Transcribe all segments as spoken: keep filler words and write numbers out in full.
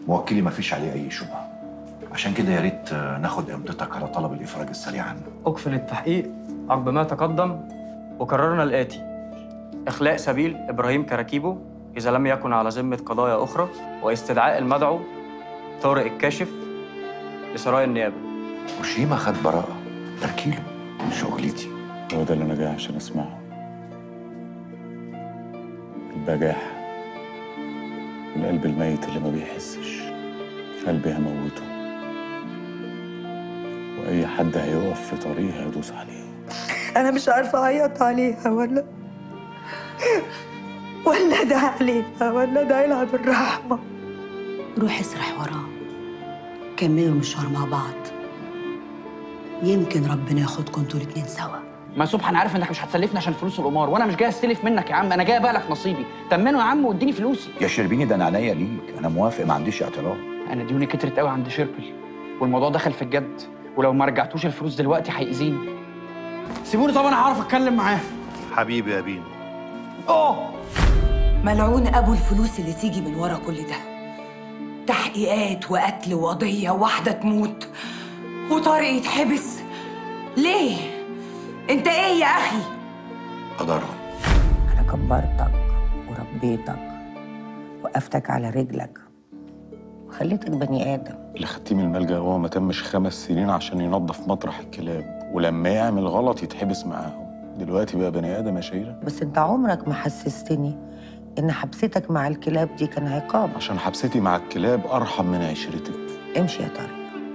موكلي ما فيش عليه اي شبهه، عشان كده يا ريت ناخد امضتك على طلب الافراج السريع عنه. اكفل التحقيق عقب ما تقدم، وقررنا الاتي: اخلاء سبيل ابراهيم كراكيبو اذا لم يكن على ذمه قضايا اخرى، واستدعاء المدعو طارق الكاشف لسرايا النيابه. وشيما خد براءه، تركيله شغلتي. هو ده اللي انا جاي عشان اسمعه. البجاحة، القلب الميت اللي ما بيحسش، قلبي هموته، واي حد هيقف في طريقي هيدوس عليه. انا مش عارفه اعيط عليها ولا ولا ده عليها ولا ده يلعب الرحمه. روح اسرح وراه، كملوا المشوار مع بعض، يمكن ربنا ياخدكم انتوا الاتنين سوا. ما صبحي انا عارف انك مش هتسلفني عشان فلوس القمار، وانا مش جاي استلف منك يا عم، انا جاي بقى لك نصيبي. تمنه يا عم واديني فلوسي. يا شربيني ده انا عينيا ليك، انا موافق ما عنديش اعتراض. انا ديوني كترت قوي عند شربل، والموضوع دخل في الجد، ولو ما رجعتوش الفلوس دلوقتي هيأذيني. سيبوني طبعا هعرف اتكلم معاه. حبيبي يا بينو. اه ملعون ابو الفلوس اللي تيجي من ورا كل ده. تحقيقات وقتل وقضيه واحده تموت وطارق يتحبس. ليه؟ انت ايه يا اخي؟ قدرها. انا كبرتك وربيتك، وقفتك على رجلك وخليتك بني ادم. اللي خدتيه من الملجأ هو ما تمش خمس سنين عشان ينظف مطرح الكلاب، ولما يعمل غلط يتحبس معاهم. دلوقتي بقى بني ادم يا شيرة. بس انت عمرك ما حسستني ان حبستك مع الكلاب دي كان عقاب. عشان حبستي مع الكلاب ارحم من عشرتك. امشي يا طارق،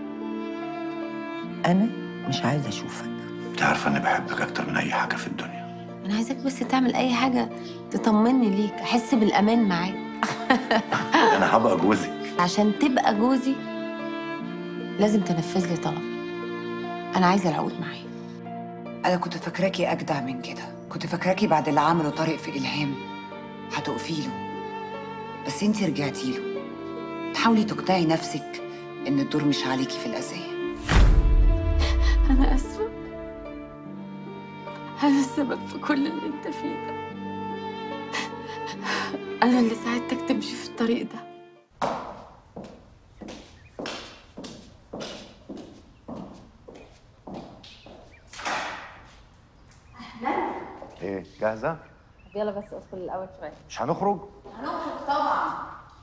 انا مش عايزه اشوفك. انت عارفه اني بحبك اكتر من اي حاجه في الدنيا. انا عايزاك بس تعمل اي حاجه تطمني ليك، احس بالامان معاك. انا هبقى جوزك. عشان تبقى جوزي لازم تنفذ لي طلبي. انا عايزه العقود معايا. انا كنت فاكراكي اجدع من كده، كنت فاكراكي بعد اللي عمله طارق في الهام هتقفي له، بس انتي رجعتي له. تحاولي تقنعي نفسك ان الدور مش عليكي في الاذيه. انا اسفه، انا السبب في كل اللي انت فيه ده. انا اللي ساعدتك تمشي في الطريق ده. ايه جاهزه؟ يلا بس ادخل الاول شويه. مش هنخرج؟ هنخرج طبعا.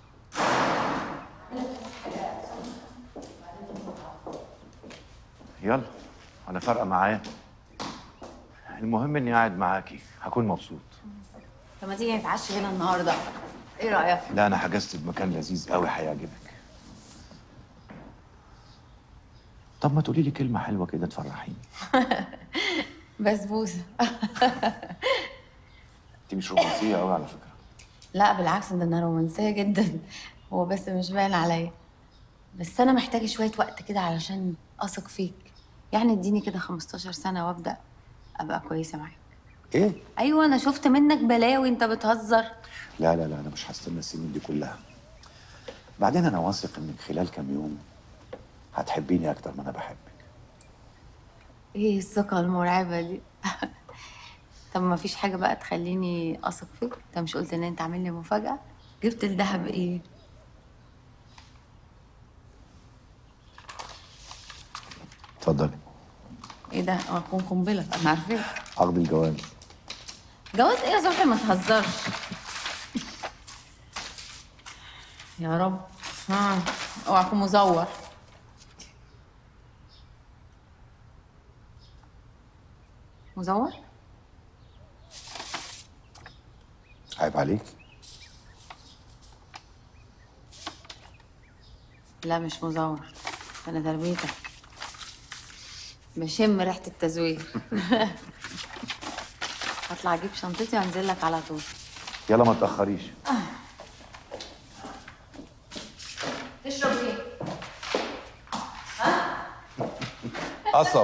يلا انا فارقه معايا، المهم اني قاعد معاكي هكون مبسوط. طب ما تيجي نتعشى هنا النهارده، ايه رايك؟ لا انا حجزت بمكان لذيذ قوي هيعجبك. طب ما تقولي لي كلمه حلوه كده تفرحيني. بسبوسه. انت مش رومانسيه قوي على فكره. لا بالعكس، ده انا رومانسيه جدا، هو بس مش باين عليا. بس انا محتاجه شويه وقت كده علشان اثق فيك، يعني اديني كده خمستاشر سنه وابدا ابقى كويسه معاك. ايه؟ ايوه انا شفت منك بلاوي، انت بتهزر. لا لا لا انا مش هستنى السنين دي كلها. بعدين انا واثق انك خلال كام يوم هتحبيني اكتر ما انا بحبك. ايه الثقه المرعبه دي؟ طب ما فيش حاجه بقى تخليني اثق فيك؟ انت مش قلت ان انت عامل لي مفاجاه؟ جبت الذهب ايه؟ اتفضلي. ايه ده؟ هكون قنبله، انا عارفاك. عقد الجواز. جواز ايه يا صبحي؟ ما تهزرش. يا رب. ها اوعى تكون مزور. مزور؟ عيب عليك. لا مش مزور، انا تربيتك بشم ريحه التزوير. هطلع اجيب شنطتي وانزل لك على طول. يلا ما تاخريش. تشرب ايه؟ ها؟ قصب.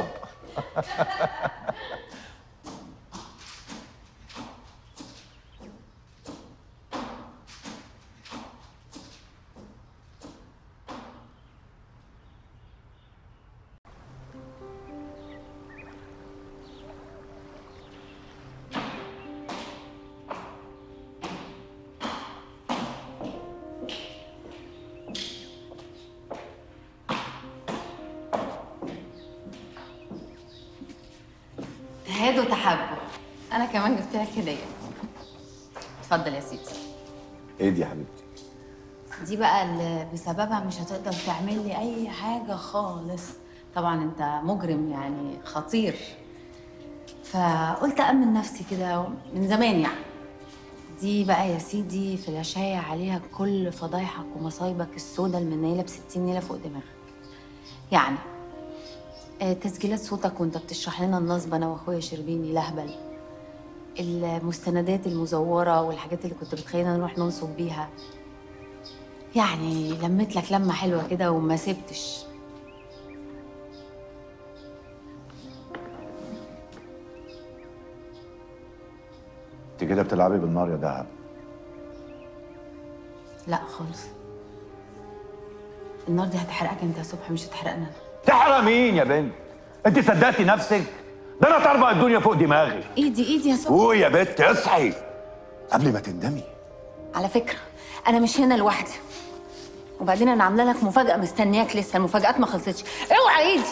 كمان جبت لك هديه. اتفضل يا سيدي. ايه دي يا حبيبتي؟ دي بقى اللي بسببها مش هتقدر تعمل لي اي حاجه خالص. طبعا انت مجرم يعني خطير، فقلت امن نفسي كده من زمان يعني. دي بقى يا سيدي فلاشايه عليها كل فضايحك ومصايبك السوداء المنيله بستين نيله فوق دماغك. يعني آه، تسجيلات صوتك وانت بتشرح لنا النصب انا واخويا شربيني لهبل، المستندات المزوره والحاجات اللي كنت بتخلينا نروح ننصب بيها. يعني لميت لك لمه حلوه كده وما سبتش. انت كده بتلعبي بالنار يا دهب. لا خالص، النار دي هتحرقك انت يا صبحي مش هتحرقنا انا. تحرق مين يا بنت؟ انت صدقتي نفسك؟ ده انا طربق الدنيا فوق دماغي. ايدي ايدي يا صبحي. قوي يا بنت اصحي قبل ما تندمي. على فكره انا مش هنا لوحدي، وبعدين انا عامله لك مفاجاه مستنياك لسه، المفاجآت ما خلصتش. اوعى ايدي.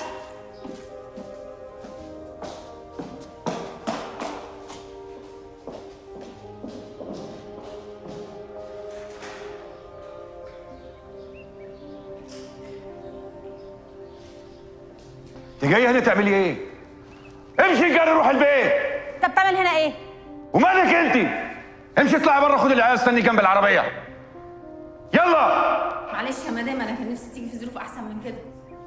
انت جايه هنا تعملي ايه؟ امشي جري روح البيت. انت بتعمل هنا ايه؟ ومالك انت؟ امشي اطلعي بره خد العيال استني جنب العربيه. يلا. معلش يا مدام انا كان نفسي تيجي في ظروف احسن من كده.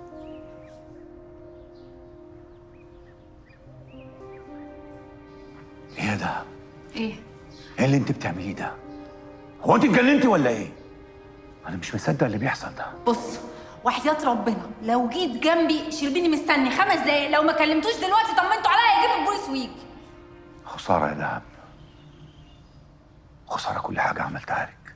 ايه ده؟ ايه؟ ايه اللي انت بتعمليه ده؟ هو انت اتجننتي ولا ايه؟ انا مش مصدق اللي بيحصل ده. بص وحياة ربنا لو جيت جنبي شربيني مستني خمس دقايق، لو ما كلمتوش دلوقتي طمنتوا عليا يجيب البوليس ويجي. خساره يا دهب، خساره كل حاجه عملتها لك،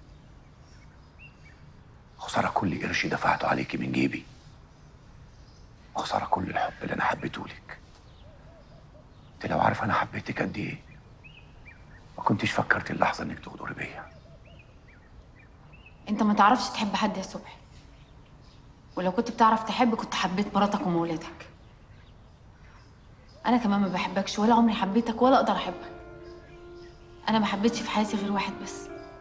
خساره كل قرش دفعته عليكي من جيبي، خساره كل الحب اللي انا حبيته لك. انت لو عارفه انا حبيتك قد ايه ما كنتش فكرت اللحظه انك تغدري بيا. انت ما تعرفش تحب حد يا صبحي، ولو كنت بتعرف تحب كنت حبيت مراتك ومولاتك. انا كمان ما بحبكش ولا عمري حبيتك ولا اقدر احبك. انا ما حبيتش في حياتي غير واحد بس،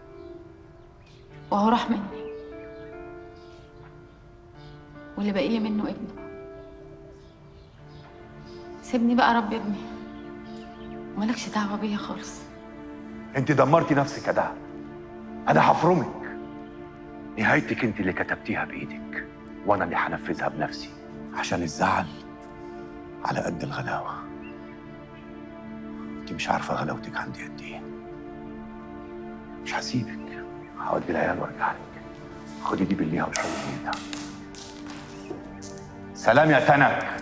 وهو راح مني، واللي باقي لي منه ابنه. سيبني بقى ربي ابني ومالكش دعوه بيا خالص. انت دمرتي نفسك يا دهب، انا هفرمك. نهايتك انت اللي كتبتيها بايدك وانا اللي هنفذها بنفسي، عشان الزعل على قد الغلاوه. انت مش عارفه غلاوتك عندي قد ايه. مش هسيبك، هودي العيال وارجع لك. خدي دي بالليها وشويه بيتها. سلام يا تنك.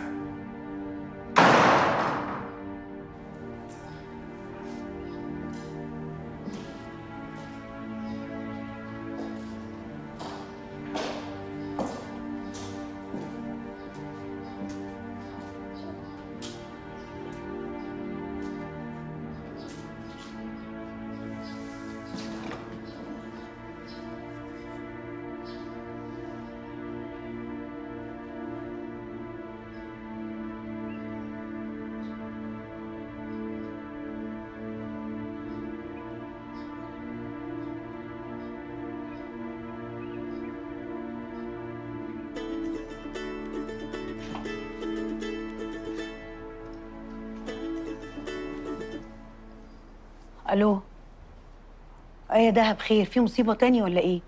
الو. ايه يا دهب خير؟ في مصيبه تاني ولا ايه؟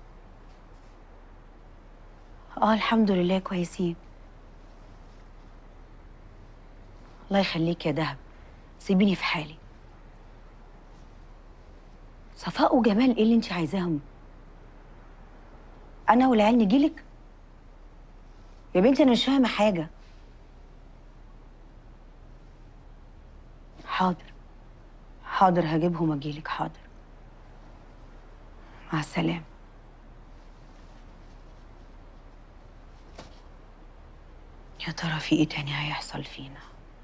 اه الحمد لله كويسين. الله يخليك يا دهب، سيبيني في حالي. صفاء وجمال ايه اللي انت عايزاهم؟ انا والعيال نجيلك؟ يا بنتي انا مش فاهمه حاجه. حاضر حاضر هجيبهم واجيلك. حاضر، مع السلامه. يا ترى في ايه تاني هيحصل فينا؟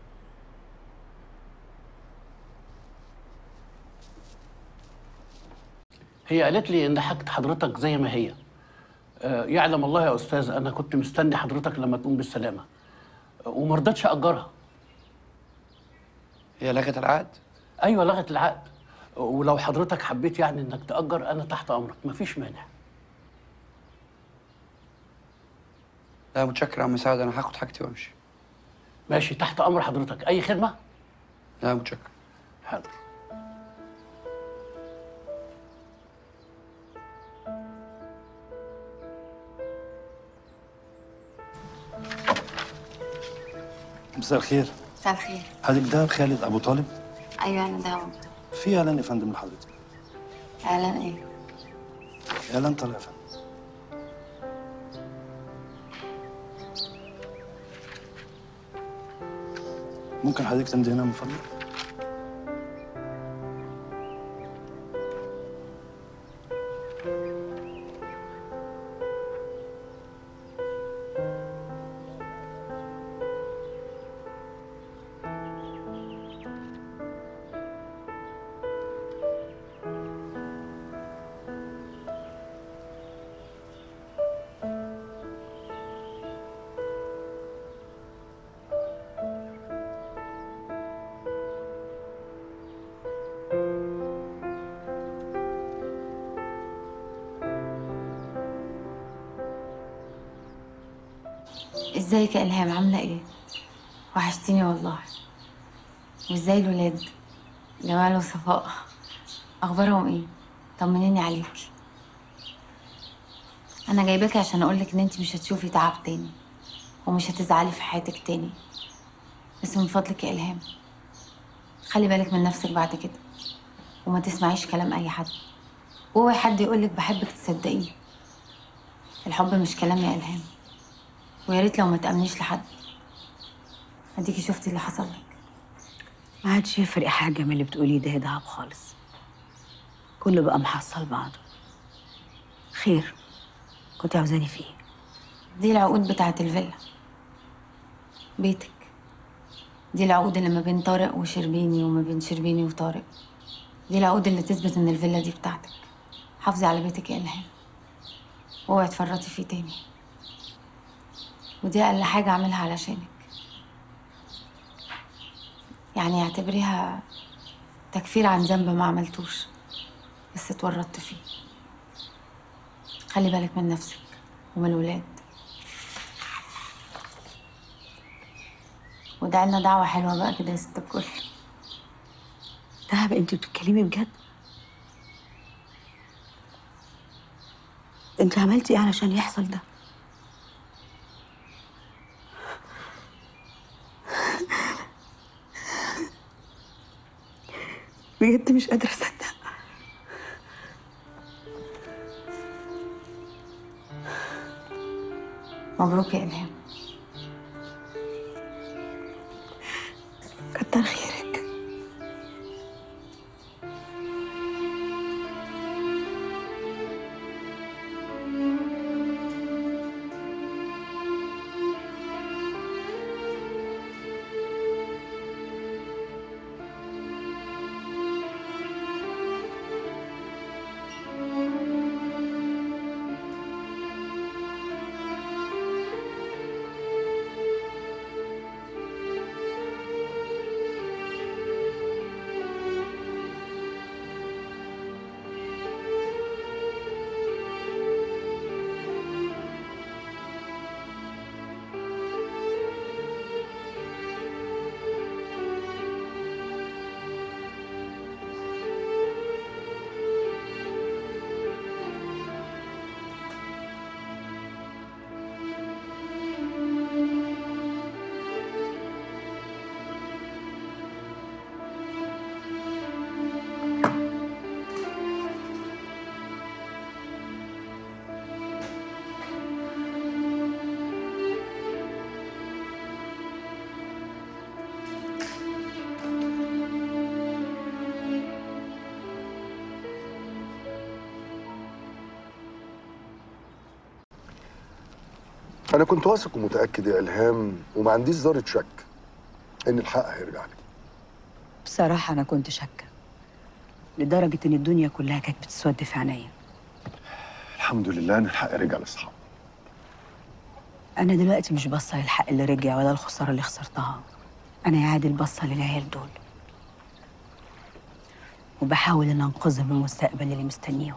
هي قالت لي ان حاجة حضرتك زي ما هي. آه، يعلم الله يا استاذ انا كنت مستني حضرتك لما تقوم بالسلامه، آه، وما رضيتش اجرها. هي لغت العقد؟ ايوه لغت العقد، ولو حضرتك حبيت يعني انك تأجر انا تحت امرك، مفيش مانع. لا متشكر يا عم سعد، انا هاخد حاجتي وامشي. ماشي، تحت امر حضرتك، اي خدمه؟ لا متشكر. حاضر. مساء الخير. مساء الخير. حضرتك دهب خالد ابو طالب؟ ايوه انا دهب. في اعلان يا فندم لحضرتك. اعلان ايه؟ اعلان طالع يا فندم. ممكن حضرتك تمضي هنا من فضلك؟ ازيك يا الهام، عامله ايه؟ وحشتيني والله. وازاي الولاد؟ جمال وصفاء اخبارهم ايه؟ طمنيني عليكي. انا جايباكي عشان اقولك ان انتي مش هتشوفي تعب تاني ومش هتزعلي في حياتك تاني، بس من فضلك يا الهام خلي بالك من نفسك بعد كده، وما تسمعيش كلام اي حد، واوعي حد يقولك بحبك تصدقيه. الحب مش كلام يا الهام، ويا ريت لو ما تأمنيش لحد. اديكي شفتي اللي حصل لك. ما عادش يفرق حاجه من اللي بتقوليه ده يا دهب خالص، كله بقى محصل بعضه. خير، كنت عاوزاني فيه؟ دي العقود بتاعه الفيلا، بيتك. دي العقود اللي ما بين طارق وشربيني وما بين شربيني وطارق. دي العقود اللي تثبت ان الفيلا دي بتاعتك. حافظي على بيتك يا الهام، واوعي تفرطي فيه تاني. ودي اقل حاجه اعملها علشانك، يعني اعتبريها تكفير عن ذنب ما عملتوش بس اتورطت فيه. خلي بالك من نفسك ومن الولاد، ودعي لنا دعوه حلوه بقى كده يا ست الكل. دهب انت بتتكلمي بجد؟ انت عملتي ايه علشان يحصل ده؟ بجد مش قادرة أصدق. مبروك يا إلهام. كتر خيرك. أنا كنت واثق ومتأكد يا إلهام وما عنديش ذرة شك إن الحق هيرجع لي. بصراحة أنا كنت شاكة لدرجة إن الدنيا كلها كانت بتسود في عينيا. الحمد لله إن الحق رجع لأصحابه. أنا دلوقتي مش باصة للحق اللي رجع ولا الخسارة اللي خسرتها، أنا يا عادل باصة للعيال دول. وبحاول إن أنقذهم من المستقبل اللي مستنيهم.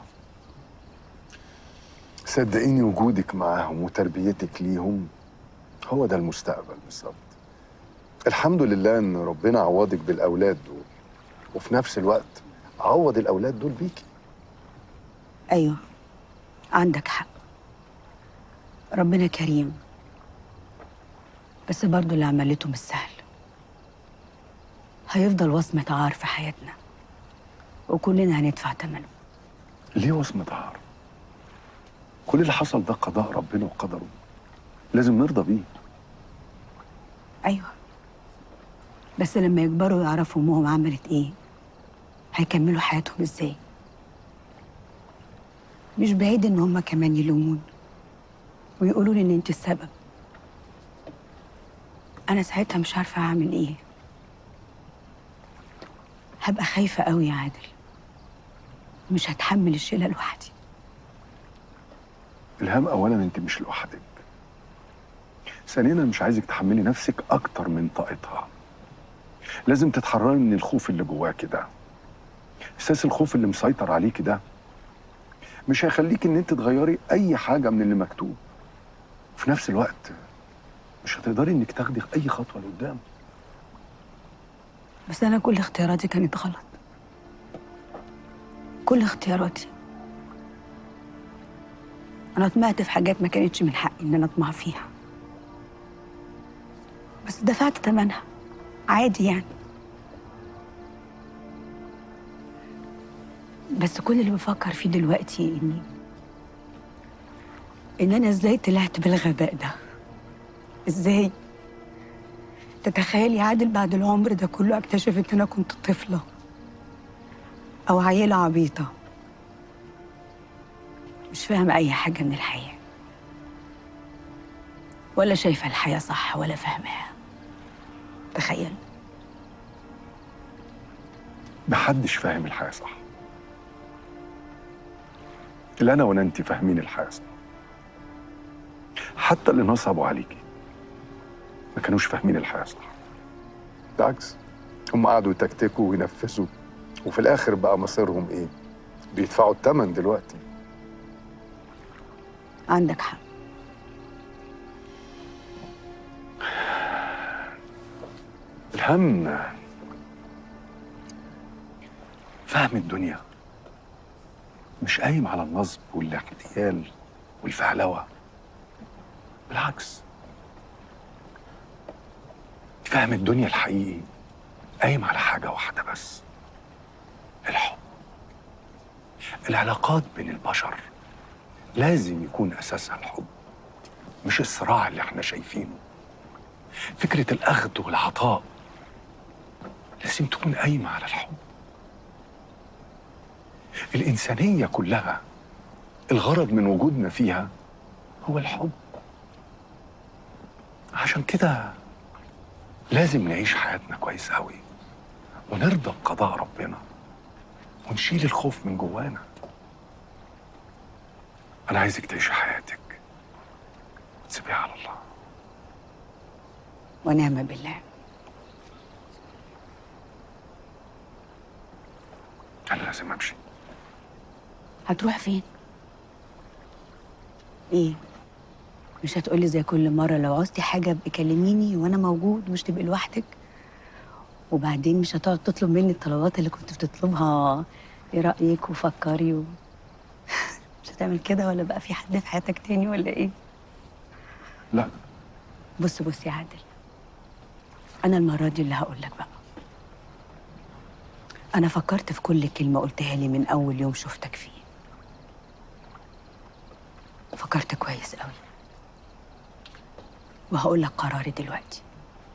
صدقيني وجودك معاهم وتربيتك ليهم هو ده المستقبل بالظبط. الحمد لله ان ربنا عوضك بالاولاد دول، وفي نفس الوقت عوض الاولاد دول بيكي. أيوه، عندك حق، ربنا كريم، بس برضه اللي عملته مش سهل. هيفضل وصمة عار في حياتنا وكلنا هندفع ثمنه. ليه وصمة عار؟ كل اللي حصل ده قضاء ربنا وقدره، لازم نرضى بيه. أيوه، بس لما يكبروا ويعرفوا أمهم عملت إيه هيكملوا حياتهم إزاي؟ مش بعيد إن هما كمان يلومون ويقولوا لي إن أنت السبب. أنا ساعتها مش عارفة أعمل إيه. هبقى خايفة قوي يا عادل، مش هتحمل الشيلة لوحدي. إلهام، أولا أنت مش لوحدك. ثانيا أنا مش عايزك تحملي نفسك أكتر من طاقتها. لازم تتحرري من الخوف اللي جواكي ده. إحساس الخوف اللي مسيطر عليكي ده مش هيخليكي إن أنت تغيري أي حاجة من اللي مكتوب. وفي نفس الوقت مش هتقدري إنك تاخدي أي خطوة لقدام. بس أنا كل اختياراتي كانت غلط، كل اختياراتي. أنا طمعت في حاجات ما كانتش من حقي إن أنا أطمع فيها، بس دفعت ثمنها عادي يعني. بس كل اللي بفكر فيه دلوقتي إني إن أنا إزاي طلعت بالغباء ده. إزاي تتخيل يا عادل بعد العمر ده كله اكتشف إن أنا كنت طفلة أو عيلة عبيطة مش فاهمة أي حاجة من الحياة، ولا شايفة الحياة صح ولا فاهماها. تخيل. محدش فاهم الحياة صح. لا أنا ولا أنت فاهمين الحياة صح. حتى اللي نصبوا عليكي ما كانوش فاهمين الحياة صح. بالعكس، هم قعدوا يتكتكوا وينفذوا، وفي الآخر بقى مصيرهم إيه؟ بيدفعوا الثمن دلوقتي. عندك حق. الهم فهم الدنيا مش قايم على النصب والاحتيال والفهلوة. بالعكس، فهم الدنيا الحقيقي قايم على حاجة واحدة بس: الحب. العلاقات بين البشر لازم يكون أساسها الحب، مش الصراع اللي احنا شايفينه. فكرة الأخذ والعطاء لازم تكون قايمة على الحب. الإنسانية كلها الغرض من وجودنا فيها هو الحب. عشان كده لازم نعيش حياتنا كويس قوي ونرضى بقضاء ربنا ونشيل الخوف من جوانا. أنا عايزك تعيشي حياتك وتسيبيها على الله. ونعم بالله. أنا لازم أمشي. هتروح فين؟ إيه؟ مش هتقولي زي كل مرة لو عوزتي حاجة ابقي كلميني وأنا موجود مش تبقي لوحدك؟ وبعدين مش هتقعد تطلب مني الطلبات اللي كنت بتطلبها، إيه رأيك وفكري و... مش هتعمل كده ولا بقى في حد في حياتك تاني ولا إيه؟ لا. بص بص يا عادل، أنا المرة دي اللي هقول لك بقى. أنا فكرت في كل كلمة قلتها لي من أول يوم شفتك فيه. فكرت كويس قوي، وهقول لك قراري دلوقتي.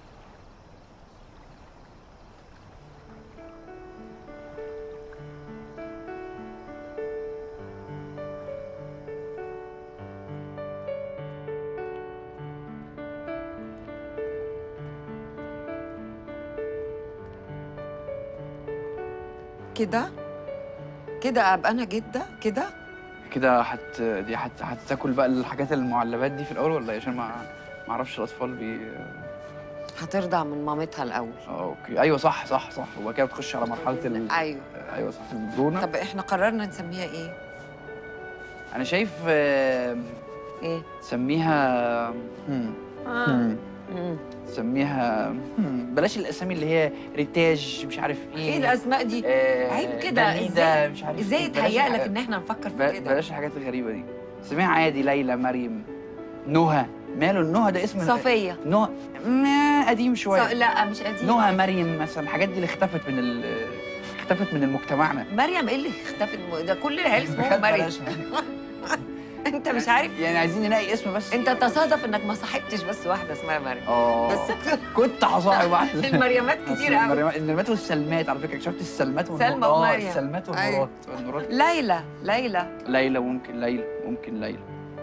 كده كده ابقى انا جده كده. كده هت دي هت... هتاكل بقى الحاجات المعلبات دي في الاول ولا إيه؟ عشان ما ما اعرفش الاطفال بي هترضع من مامتها الاول. اه اوكي، ايوه صح صح صح، وبعد كده بتخش على مرحله ال ايوه ايوه صح، البرونه. طب احنا قررنا نسميها ايه؟ انا شايف آه، ايه؟ سميها مم. آه. مم. سميها مم. بلاش الاسامي اللي هي ريتاج مش عارف ايه. ايه الاسماء دي؟ آه عيب كده. دليدة، ازاي مش عارف ازاي إيه. بلاش يتهيأ لك الحاجات- ان احنا نفكر ب- في كده؟ بلاش الحاجات الغريبه دي. سميها عادي، ليلى، مريم، نهى. ماله النهى ده اسم صفية. نهى ما قديم شويه. ص... لا مش قديم. نهى، مريم مثلا، الحاجات دي اللي اختفت من ال اختفت من مجتمعنا. مريم ايه اللي اختفت؟ ده كل العيال اسمهم بجد مريم. بلاش. انت مش عارف يعني عايزين نلاقي اسم بس. انت تصادف انك ما صاحبتش بس واحده اسمها مريم. اه بس كنت هصاحب واحده. المريمات كتير قوي. المريمات المريمات والسلمات، على فكره اكتشفت السلمات والنورات. سلمى اه ومريم. السلمات أيوة. والنورات والنورات. ليلى ليلى ليلى ممكن، ليلى ممكن، ليلى.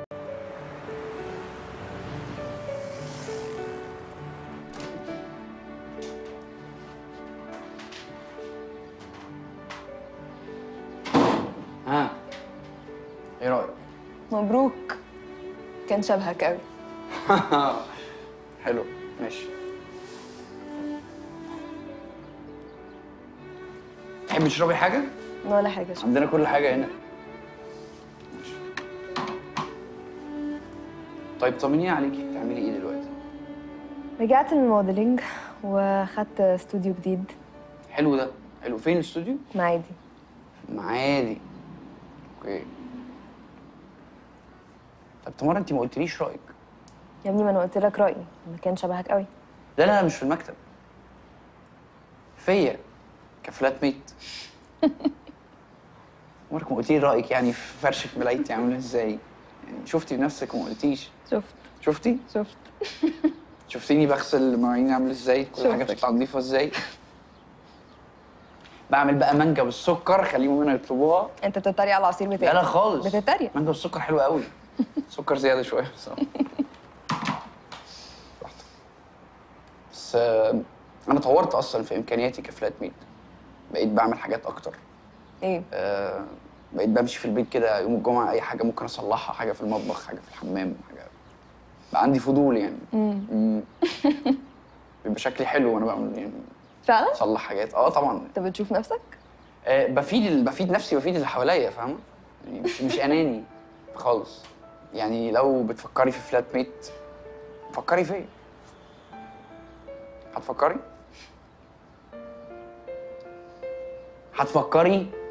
ها ايه رايك؟ مبروك، كان شبهك قوي. حلو ماشي. تحبي تشربي حاجه؟ ولا حاجه. شو. عندنا كل حاجه هنا. ماشي. طيب طمنيني عليكي، بتعملي ايه دلوقتي؟ رجعت من الموديلنج وخدت استوديو جديد. حلو ده، حلو. فين الاستوديو؟ معادي. معادي. اوكي. طب تمارا انت ما قلتليش رايك. يا ابني ما انا قلت لك رايي، ما كان شبهك قوي. لا لا مش في المكتب، فيا كفلات ميت. عمرك ما قلتي لي رايك يعني في فرشه ملايتي عامله ازاي؟ يعني شفتي بنفسك وما قلتيش. شفت. شفتي؟ شفت. شفتيني بغسل مواعيني عامل ازاي؟ كل حاجه بتطلع نظيفه ازاي؟ بعمل بقى مانجا بالسكر، خليهم هنا يطلبوها. انت بتتريق على العصير بتاعي؟ لا لا خالص، بتتريق. مانجا بالسكر حلوه قوي. سكر زياده شويه بصراحه. بس آه، انا طورت اصلا في امكانياتي كفلات ميت. بقيت بعمل حاجات اكتر. ايه؟ آه بقيت بمشي في البيت كده يوم الجمعه، اي حاجه ممكن اصلحها، حاجه في المطبخ، حاجه في الحمام، حاجه بقى عندي فضول يعني. امم بيبقى شكلي حلو وانا بعمل يعني فعلا؟ اصلح حاجات. اه طبعا. انت بتشوف نفسك؟ آه بفيد ال- بفيد نفسي، بفيد اللي حواليا، فاهمه؟ يعني مش مش اناني خالص. يعني لو بتفكري في فلات ميت فكري فيا. هتفكري؟ هتفكري